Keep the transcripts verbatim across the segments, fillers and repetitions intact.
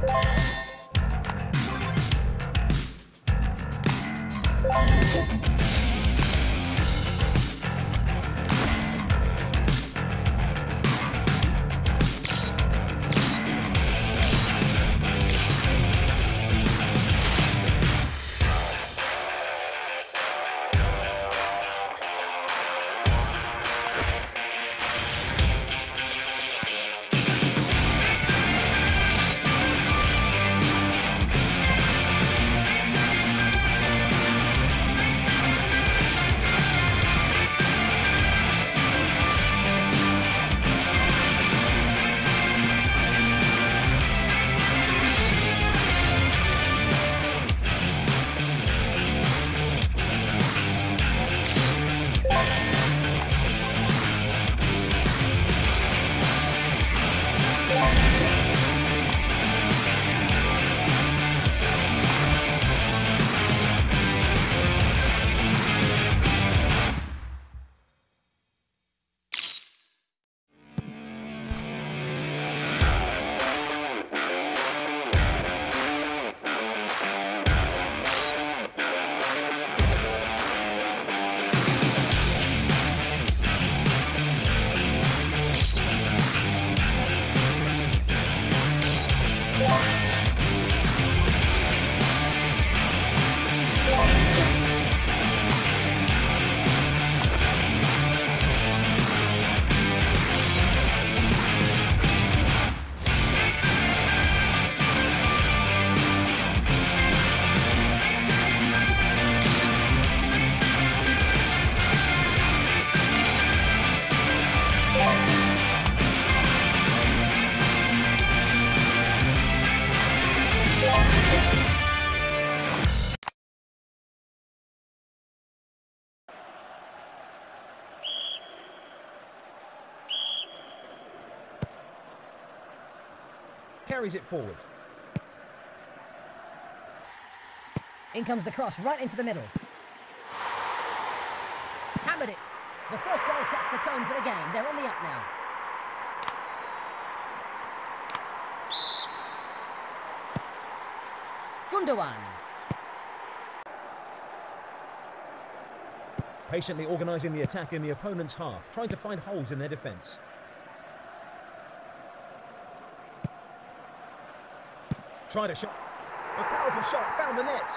Carries it forward. In comes the cross, right into the middle. Hammered it. The first goal sets the tone for the game. They're on the up now. Gundogan. Patiently organising the attack in the opponent's half, trying to find holes in their defence. Tried a shot. A powerful shot, found the net.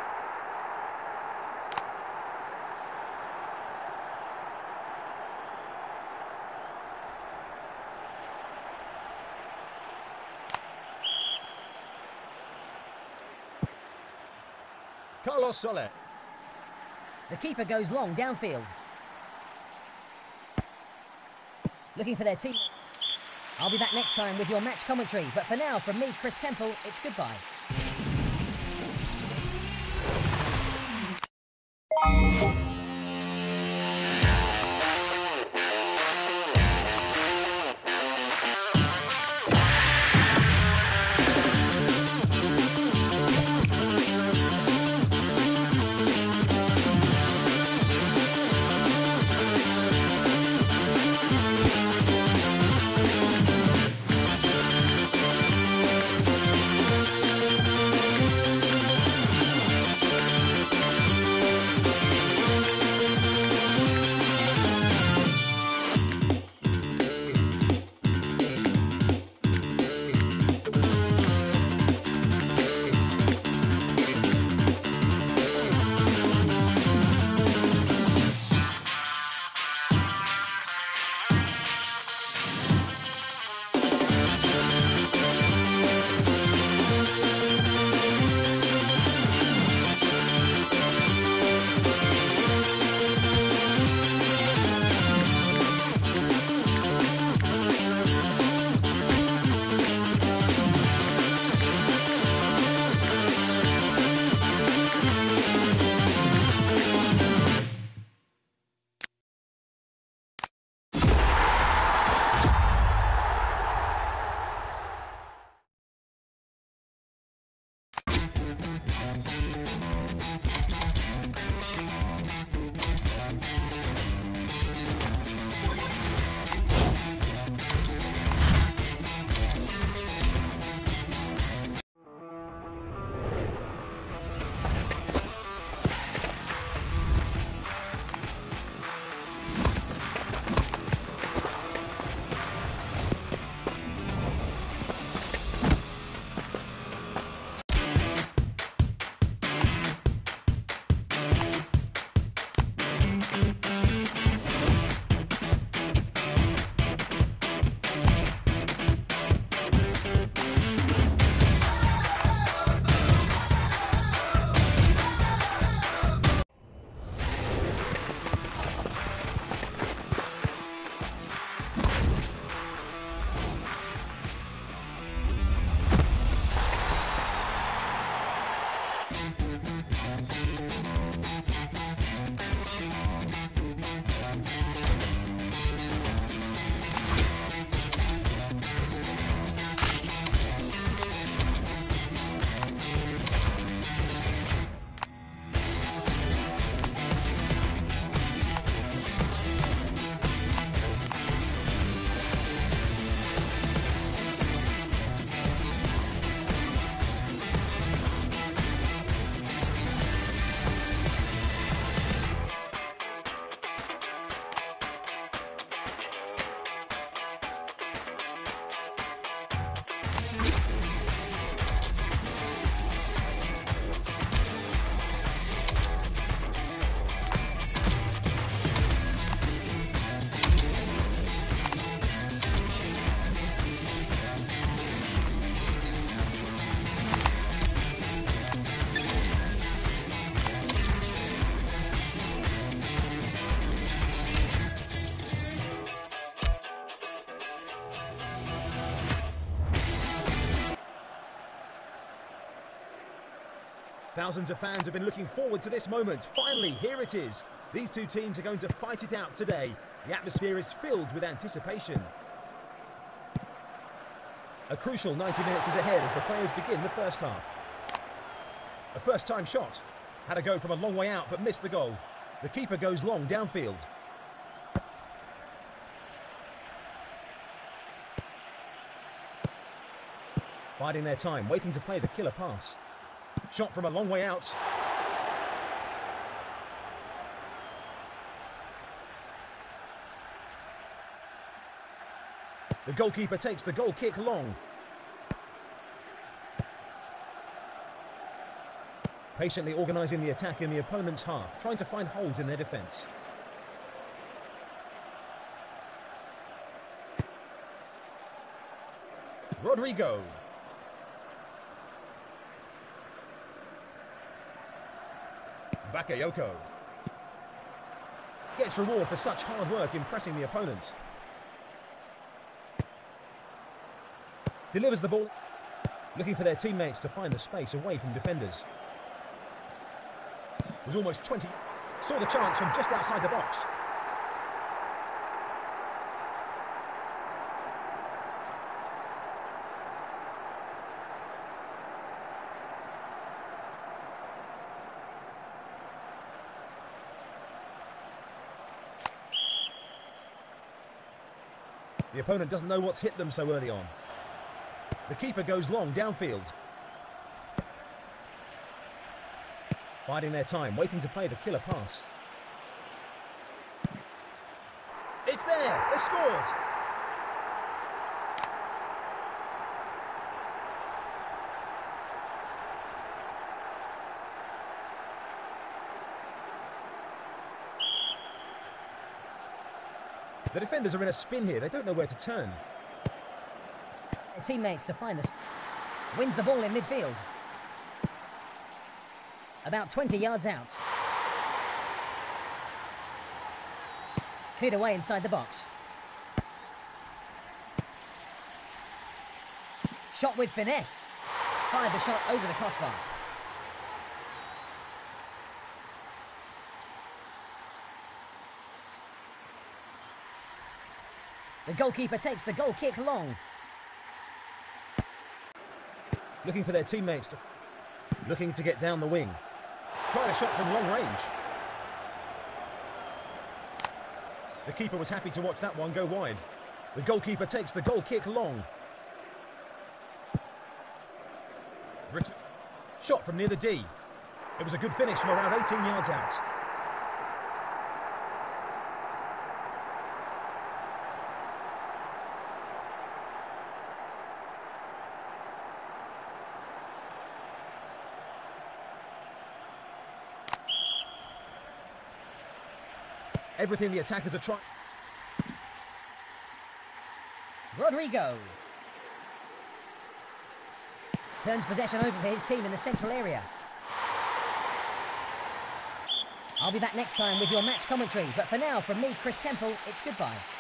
Carlos Soler. The keeper goes long downfield. Looking for their team. I'll be back next time with your match commentary, but for now, from me, Chris Temple, it's goodbye. Thousands of fans have been looking forward to this moment. Finally, here it is. These two teams are going to fight it out today. The atmosphere is filled with anticipation. A crucial ninety minutes is ahead as the players begin the first half. A first-time shot. Had a go from a long way out but missed the goal. The keeper goes long downfield. Biding their time, waiting to play the killer pass. Shot from a long way out. The goalkeeper takes the goal kick long. Patiently organising the attack in the opponent's half, trying to find holes in their defence. Rodrigo. Bakayoko. Gets reward for such hard work in pressing the opponent. Delivers the ball. Looking for their teammates to find the space away from defenders. Was almost twenty. Saw the chance from just outside the box. The opponent doesn't know what's hit them so early on. The keeper goes long downfield. Biding their time, waiting to play the killer pass. It's there! They've scored! The defenders are in a spin here. They don't know where to turn. Their teammates to find this. Wins the ball in midfield. About twenty yards out. Cleared away inside the box. Shot with finesse. Fired the shot over the crossbar. The goalkeeper takes the goal kick long. Looking for their teammates to... Looking to get down the wing. Tried a shot from long range. The keeper was happy to watch that one go wide. The goalkeeper takes the goal kick long. Richard. Shot from near the D. It was a good finish from around eighteen yards out. Everything the attackers are trying. Rodrigo. Turns possession over for his team in the central area. I'll be back next time with your match commentary, but for now, from me, Chris Temple, it's goodbye.